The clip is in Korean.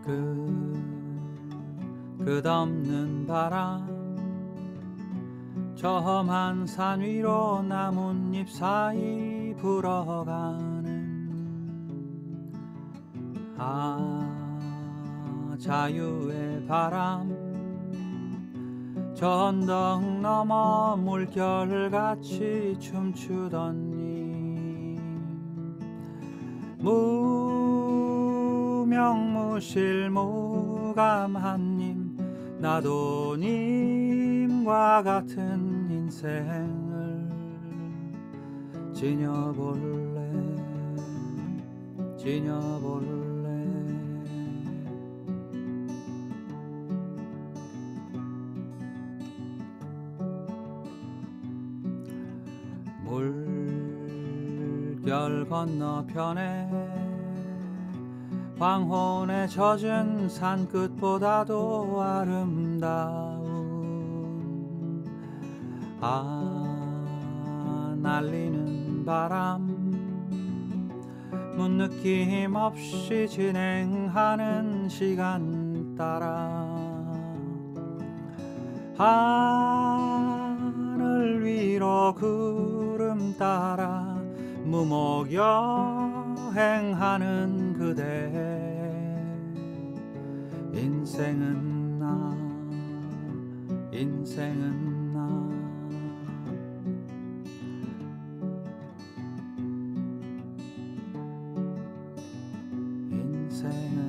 끝없는 바람 저 험한 산 위로 나뭇잎 사이 불어가는 자유의 바람 저 언덕 넘어 물결같이 춤추더니 무명무실 무감한 님 나도 님과 같은 인생을 지녀볼래 물결 건너편에 황혼에 젖은 산끝보다도 아름다운 날리는 바람 문느낌 없이 진행하는 시간 따라 하늘 위로 구름 따라 무목 여행하는 그대 인생은 나 인생은 나 인생은